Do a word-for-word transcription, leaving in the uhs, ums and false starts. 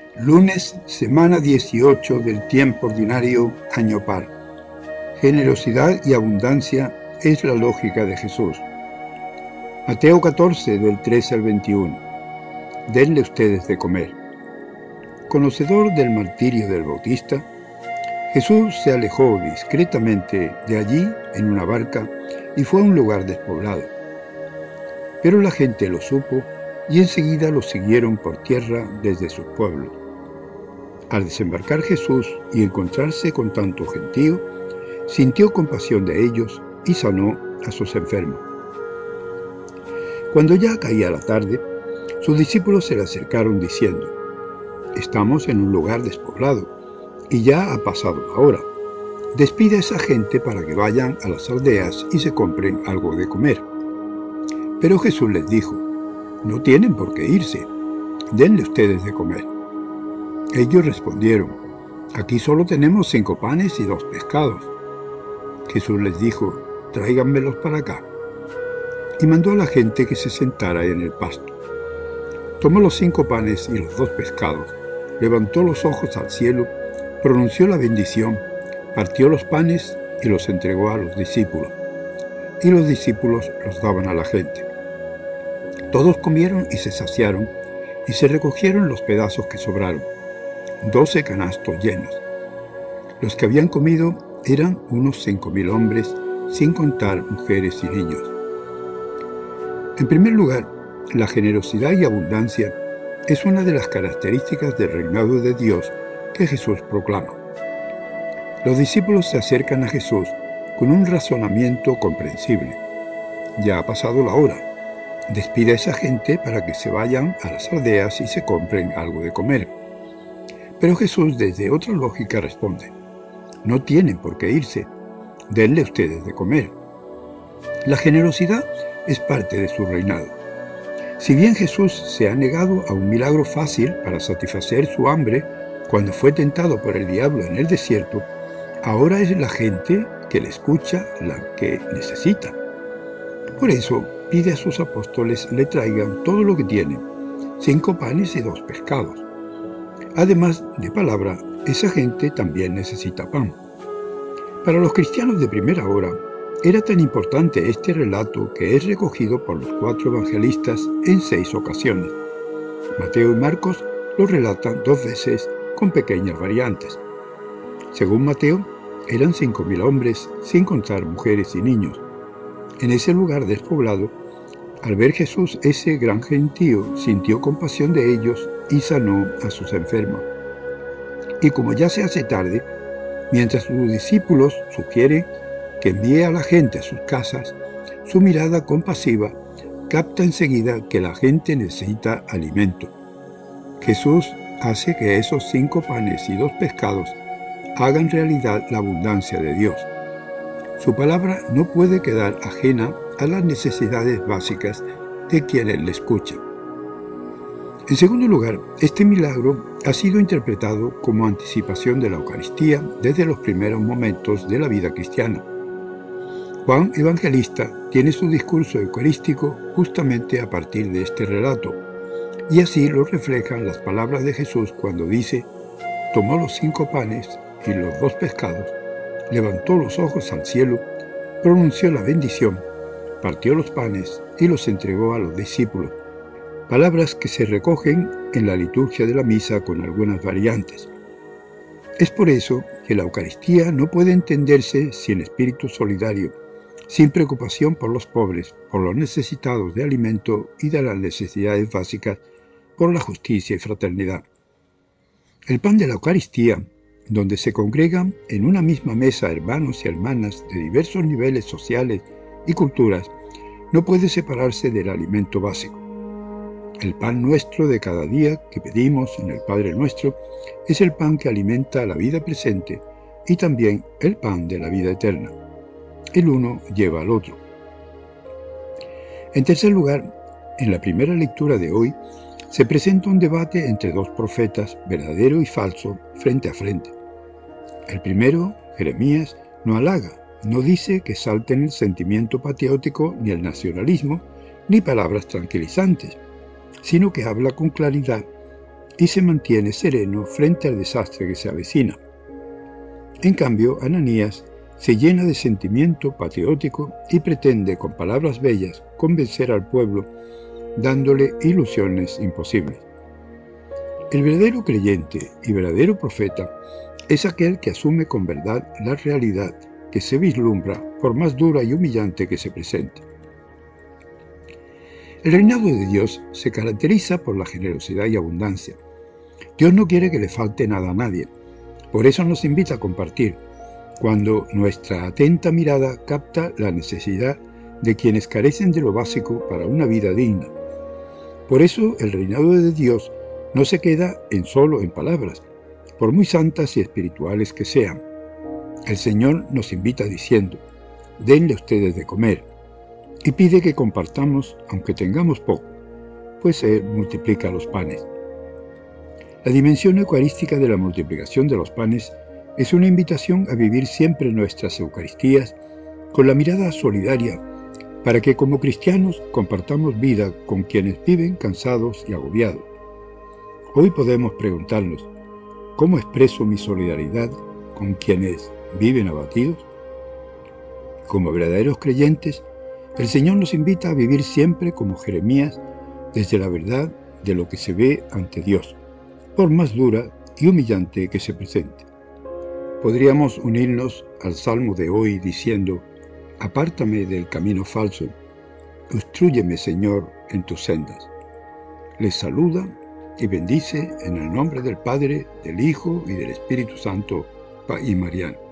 Lunes, semana dieciocho del tiempo ordinario, año par. Generosidad y abundancia es la lógica de Jesús. Mateo catorce, del trece al veintiuno. Denle ustedes de comer. Conocedor del martirio del Bautista, Jesús se alejó discretamente de allí en una barca y fue a un lugar despoblado. Pero la gente lo supo y enseguida lo siguieron por tierra desde sus pueblos. Al desembarcar Jesús y encontrarse con tanto gentío, sintió compasión de ellos y sanó a sus enfermos. Cuando ya caía la tarde, sus discípulos se le acercaron diciendo: «Estamos en un lugar despoblado, y ya ha pasado la hora. Despide a esa gente para que vayan a las aldeas y se compren algo de comer». Pero Jesús les dijo: «No tienen por qué irse, denle ustedes de comer». Ellos respondieron: «Aquí solo tenemos cinco panes y dos pescados». Jesús les dijo: «Tráiganmelos para acá». Y mandó a la gente que se sentara en el pasto. Tomó los cinco panes y los dos pescados, levantó los ojos al cielo, pronunció la bendición, partió los panes y los entregó a los discípulos. Y los discípulos los daban a la gente. Todos comieron y se saciaron, y se recogieron los pedazos que sobraron, doce canastos llenos. Los que habían comido eran unos cinco mil hombres, sin contar mujeres y niños. En primer lugar, la generosidad y abundancia es una de las características del reinado de Dios que Jesús proclama. Los discípulos se acercan a Jesús con un razonamiento comprensible. Ya ha pasado la hora. Despide a esa gente para que se vayan a las aldeas y se compren algo de comer. Pero Jesús, desde otra lógica, responde: «No tienen por qué irse, denle ustedes de comer». La generosidad es parte de su reinado. Si bien Jesús se ha negado a un milagro fácil para satisfacer su hambre cuando fue tentado por el diablo en el desierto, ahora es la gente que le escucha la que necesita. Por eso pide a sus apóstoles le traigan todo lo que tienen, cinco panes y dos pescados. Además de palabra, esa gente también necesita pan. Para los cristianos de primera hora, era tan importante este relato que es recogido por los cuatro evangelistas en seis ocasiones. Mateo y Marcos lo relatan dos veces con pequeñas variantes. Según Mateo, eran cinco mil hombres, sin contar mujeres y niños. En ese lugar despoblado, al ver Jesús ese gran gentío, sintió compasión de ellos y sanó a sus enfermos. Y como ya se hace tarde, mientras sus discípulos sugieren que envíe a la gente a sus casas, su mirada compasiva capta enseguida que la gente necesita alimento. Jesús hace que esos cinco panes y dos pescados hagan realidad la abundancia de Dios. Su palabra no puede quedar ajena a las necesidades básicas de quienes le escuchan. En segundo lugar, este milagro ha sido interpretado como anticipación de la Eucaristía desde los primeros momentos de la vida cristiana. Juan Evangelista tiene su discurso eucarístico justamente a partir de este relato, y así lo reflejan las palabras de Jesús cuando dice: «Tomó los cinco panes y los dos pescados, levantó los ojos al cielo, pronunció la bendición, partió los panes y los entregó a los discípulos». Palabras que se recogen en la liturgia de la misa con algunas variantes. Es por eso que la Eucaristía no puede entenderse sin espíritu solidario, sin preocupación por los pobres, por los necesitados de alimento y de las necesidades básicas, por la justicia y fraternidad. El pan de la Eucaristía, donde se congregan en una misma mesa hermanos y hermanas de diversos niveles sociales y culturas, no puede separarse del alimento básico. El pan nuestro de cada día que pedimos en el Padre Nuestro es el pan que alimenta la vida presente y también el pan de la vida eterna. El uno lleva al otro. En tercer lugar, en la primera lectura de hoy, se presenta un debate entre dos profetas, verdadero y falso, frente a frente. El primero, Jeremías, no halaga, no dice que salten el sentimiento patriótico ni el nacionalismo, ni palabras tranquilizantes, sino que habla con claridad y se mantiene sereno frente al desastre que se avecina. En cambio, Ananías se llena de sentimiento patriótico y pretende con palabras bellas convencer al pueblo, dándole ilusiones imposibles. El verdadero creyente y verdadero profeta es aquel que asume con verdad la realidad que se vislumbra, por más dura y humillante que se presente. El reinado de Dios se caracteriza por la generosidad y abundancia. Dios no quiere que le falte nada a nadie. Por eso nos invita a compartir, cuando nuestra atenta mirada capta la necesidad de quienes carecen de lo básico para una vida digna. Por eso el reinado de Dios no se queda en solo en palabras, por muy santas y espirituales que sean. El Señor nos invita diciendo: denle ustedes de comer, y pide que compartamos aunque tengamos poco, pues Él multiplica los panes. La dimensión eucarística de la multiplicación de los panes es una invitación a vivir siempre nuestras Eucaristías con la mirada solidaria, para que como cristianos compartamos vida con quienes viven cansados y agobiados. Hoy podemos preguntarnos: ¿cómo expreso mi solidaridad con quienes viven abatidos? Como verdaderos creyentes, el Señor nos invita a vivir siempre como Jeremías, desde la verdad de lo que se ve ante Dios, por más dura y humillante que se presente. Podríamos unirnos al Salmo de hoy diciendo: apártame del camino falso, instrúyeme, Señor, en tus sendas. Les saluda y bendice en el nombre del Padre, del Hijo y del Espíritu Santo, y Mariano.